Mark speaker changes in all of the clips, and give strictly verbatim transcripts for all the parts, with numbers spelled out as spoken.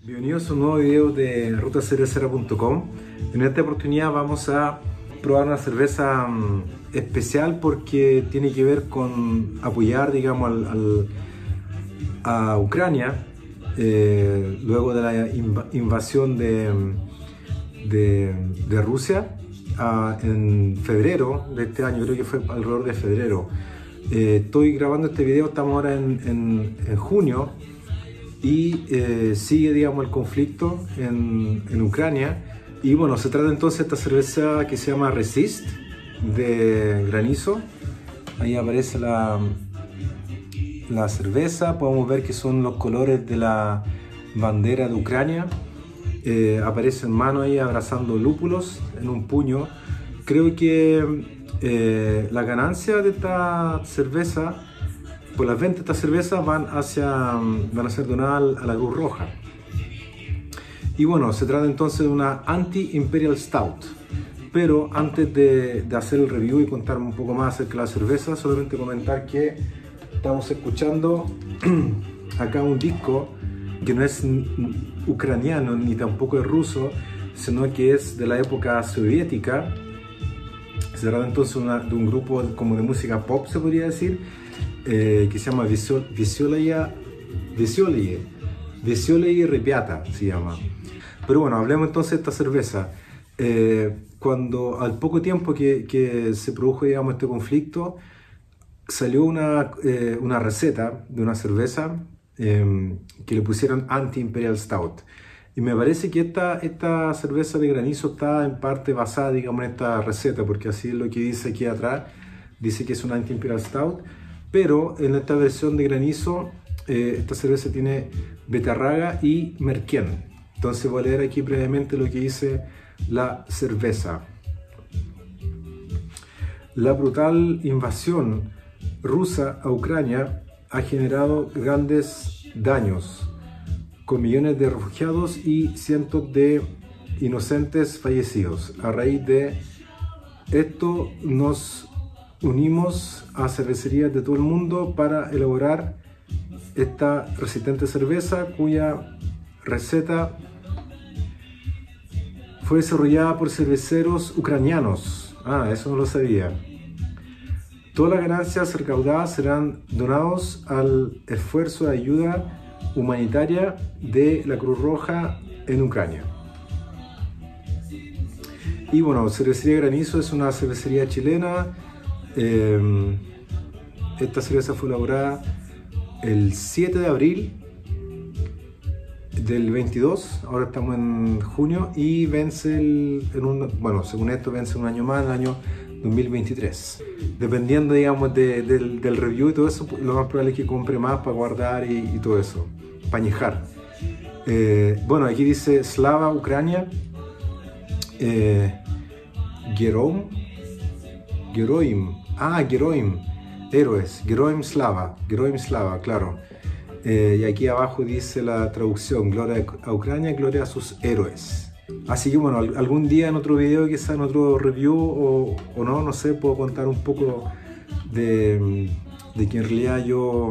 Speaker 1: Bienvenidos a un nuevo video de ruta cervecera punto com. En esta oportunidad vamos a probar una cerveza um, especial porque tiene que ver con apoyar, digamos, al, al, a Ucrania eh, luego de la inv invasión de, de, de Rusia uh, en febrero de este año, creo que fue alrededor de febrero. Eh, estoy grabando este video, estamos ahora en, en, en junio. Y eh, sigue, digamos, el conflicto en, en Ucrania. Y bueno, se trata entonces de esta cerveza que se llama Resist, de granizo. Ahí aparece la, la cerveza. Podemos ver que son los colores de la bandera de Ucrania. Eh, aparece en mano ahí abrazando lúpulos en un puño. Creo que eh, la ganancia de esta cerveza, por las ventas de esta cerveza van, hacia, van a ser donadas a la Cruz Roja. Y bueno, se trata entonces de una Anti-Imperial Stout. Pero antes de, de hacer el review y contarme un poco más acerca de la cerveza, solamente comentar que estamos escuchando acá un disco que no es ucraniano ni tampoco es ruso, sino que es de la época soviética. Se trata entonces una, de un grupo como de música pop, se podría decir, Eh, que se llama Vesiolaya Vesiolaya Repiata se llama. Pero bueno, hablemos entonces de esta cerveza. Eh, cuando al poco tiempo que, que se produjo, digamos, este conflicto, salió una, eh, una receta de una cerveza eh, que le pusieron Anti-Imperial Stout. Y me parece que esta, esta cerveza de granizo está en parte basada, digamos, en esta receta, porque así es lo que dice aquí atrás. Dice que es una Anti-Imperial Stout. Pero en esta versión de granizo, eh, esta cerveza tiene beterraga y merquén. Entonces voy a leer aquí brevemente lo que dice la cerveza. La brutal invasión rusa a Ucrania ha generado grandes daños, con millones de refugiados y cientos de inocentes fallecidos. A raíz de esto nos unimos a cervecerías de todo el mundo para elaborar esta resistente cerveza, cuya receta fue desarrollada por cerveceros ucranianos. Ah, eso no lo sabía. Todas las ganancias recaudadas serán donados al esfuerzo de ayuda humanitaria de la Cruz Roja en Ucrania. Y bueno, Cervecería Granizo es una cervecería chilena. Eh, esta cerveza fue elaborada el siete de abril del veintidós, ahora estamos en junio, y vence el, en un, bueno, según esto vence un año más, el año dos mil veintitrés. Dependiendo, digamos, de, del, del review y todo eso, lo más probable es que compre más para guardar y, y todo eso, para añejar. Eh, bueno, aquí dice Slava Ucrania, eh, Gerom, Geroim. Ah, Geroim, héroes, Geroim Slava, Geroim Slava, claro. Eh, y aquí abajo dice la traducción, gloria a Ucrania, gloria a sus héroes. Así que bueno, algún día en otro video, quizá en otro review o, o no, no sé, puedo contar un poco de, de que en realidad yo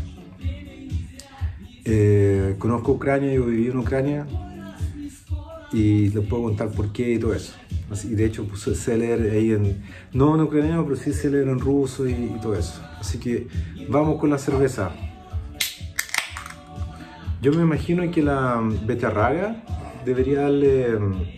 Speaker 1: eh, conozco Ucrania, yo viví en Ucrania y les puedo contar por qué y todo eso. Así, de hecho, pues, sé leer ahí en, no en ucraniano, pero sí sé leer en ruso y, y todo eso. Así que vamos con la cerveza. Yo me imagino que la beterraga debería darle,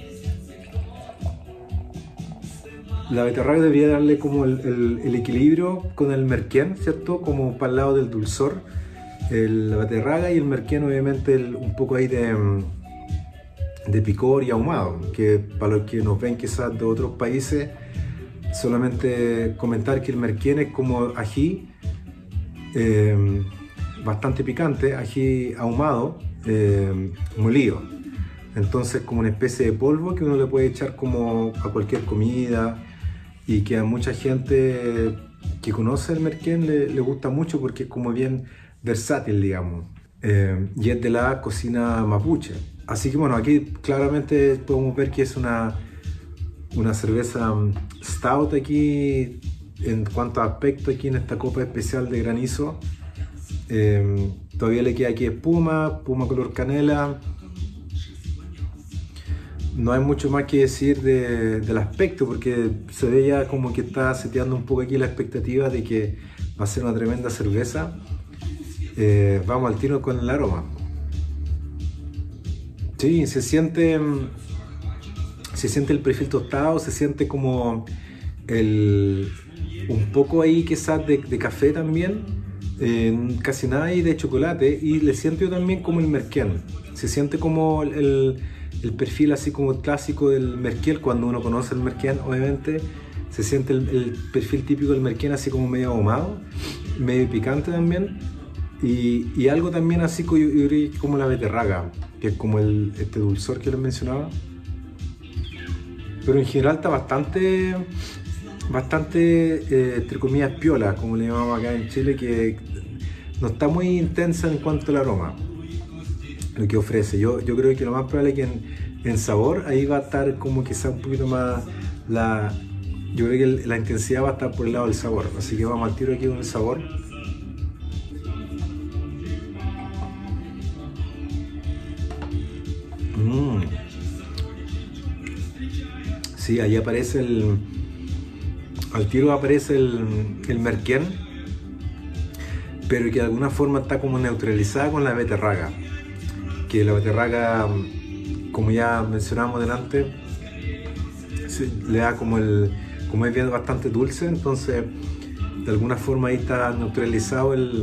Speaker 1: la beterraga debería darle como el, el, el equilibrio con el merquén, ¿cierto? Como para el lado del dulzor. El, la beterraga y el merquén, obviamente, el, un poco ahí de de picor y ahumado, que para los que nos ven quizás de otros países, solamente comentar que el merquén es como ají, eh, bastante picante, ají ahumado, eh, molido. Entonces como una especie de polvo que uno le puede echar como a cualquier comida y que a mucha gente que conoce el merquén le, le gusta mucho porque es como bien versátil, digamos, eh, y es de la cocina mapuche. Así que bueno, aquí claramente podemos ver que es una, una cerveza stout aquí en cuanto a aspecto aquí en esta copa especial de granizo. Eh, todavía le queda aquí espuma, espuma color canela, no hay mucho más que decir de, del aspecto, porque se ve ya como que está seteando un poco aquí la expectativa de que va a ser una tremenda cerveza. Eh, vamos al tiro con el aroma. Sí, se siente, se siente el perfil tostado, se siente como el, un poco ahí quizás de, de café también, eh, casi nada ahí de chocolate, y le siento yo también como el merquén. Se siente como el, el perfil así como clásico del merquén, cuando uno conoce el merquén, obviamente, se siente el, el perfil típico del merquén, así como medio ahumado, medio picante también, y, y algo también así como, yo diría, como la beterraga, que es como el, este dulzor que les mencionaba. Pero en general está bastante, bastante eh, entre comillas, piola, como le llamamos acá en Chile, que no está muy intensa en cuanto al aroma, lo que ofrece. Yo, yo creo que lo más probable es que en, en sabor ahí va a estar como quizá un poquito más la... Yo creo que el, la intensidad va a estar por el lado del sabor, así que vamos al tiro aquí con el sabor. Mm. Sí, ahí aparece el... Al tiro aparece el, el merquén, pero que de alguna forma está como neutralizada con la beterraga. Que la beterraga, como ya mencionamos delante, le da como el... Como es bien bastante dulce, entonces de alguna forma ahí está neutralizado el,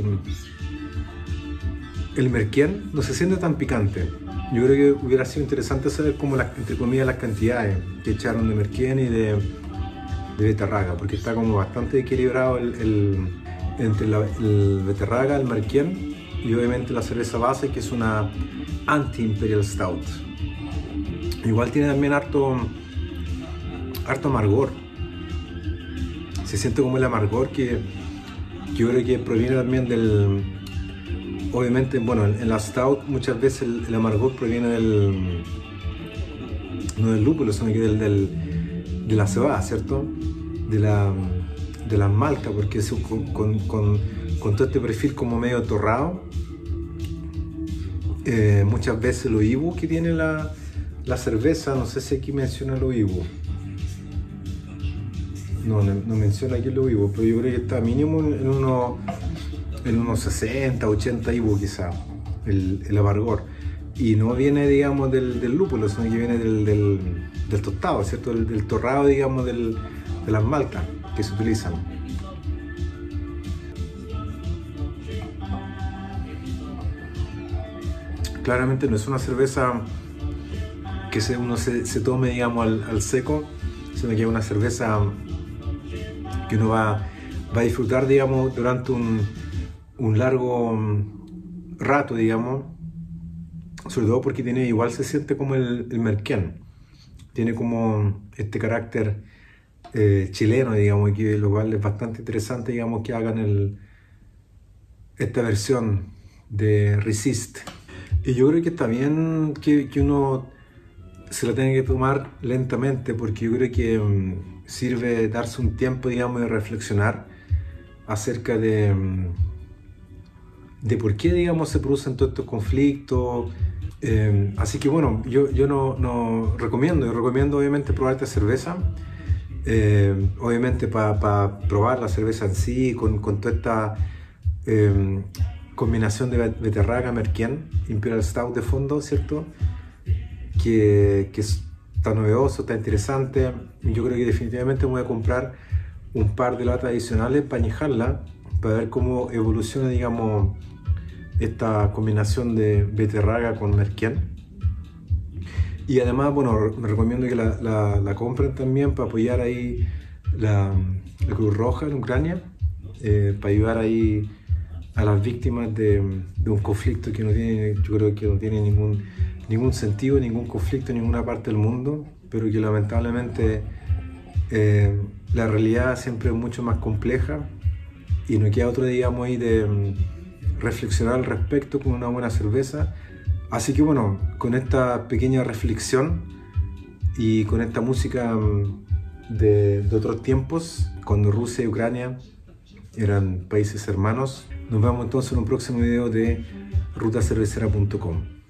Speaker 1: el merquén, no se siente tan picante. Yo creo que hubiera sido interesante saber como las, entre comillas, las cantidades que echaron de merquén y de, de beterraga, porque está como bastante equilibrado el, el, entre la, el beterraga, el merquén y obviamente la cerveza base, que es una anti-imperial stout. Igual tiene también harto, harto amargor. Se siente como el amargor que, que yo creo que proviene también del... Obviamente, bueno, en la stout muchas veces el, el amargor proviene del... no del lúpulo, sino que del, del, de la cebada, ¿cierto? De la, de la malta, porque es con, con, con, con todo este perfil como medio torrado, eh, muchas veces lo ibu que tiene la, la cerveza, no sé si aquí menciona lo ibu. No, no, no menciona aquí lo ibu, pero yo creo que está mínimo en unos, en unos sesenta, ochenta ibu quizá, el, el amargor. Y no viene, digamos, del, del lúpulo, sino que viene del, del, del tostado, ¿cierto? Del, del torrado, digamos, del, de las maltas que se utilizan. Claramente no es una cerveza que se, uno se, se tome, digamos, al, al seco, sino que es una cerveza que uno va, va a disfrutar, digamos, durante un, un largo rato, digamos, sobre todo porque tiene, igual se siente como el, el merquén, tiene como este carácter eh, chileno, digamos, y que lo cual es bastante interesante, digamos, que hagan el, esta versión de Resist. Y yo creo que está bien que, que uno se la tenga que tomar lentamente, porque yo creo que um, sirve darse un tiempo, digamos, de reflexionar acerca de, um, de por qué, digamos, se producen todos estos conflictos. Eh, así que bueno, yo, yo no, no recomiendo, yo recomiendo obviamente probar esta cerveza, eh, obviamente para pa probar la cerveza en sí, con, con toda esta eh, combinación de beterraga, merquén, Imperial Stout de fondo, ¿cierto? Que, que está novedoso, está interesante. Yo creo que definitivamente voy a comprar un par de latas adicionales para añejarla, para ver cómo evoluciona, digamos, esta combinación de beterraga con merquén. Y además, bueno, me recomiendo que la, la, la compren también para apoyar ahí la, la Cruz Roja en Ucrania, eh, para ayudar ahí a las víctimas de, de un conflicto que no tiene, yo creo que no tiene ningún, ningún sentido, ningún conflicto en ninguna parte del mundo, pero que lamentablemente eh, la realidad siempre es mucho más compleja y no queda otro, digamos, ahí de reflexionar al respecto con una buena cerveza. Así que bueno, con esta pequeña reflexión y con esta música de, de otros tiempos, cuando Rusia y Ucrania eran países hermanos, nos vemos entonces en un próximo video de ruta cervecera punto com.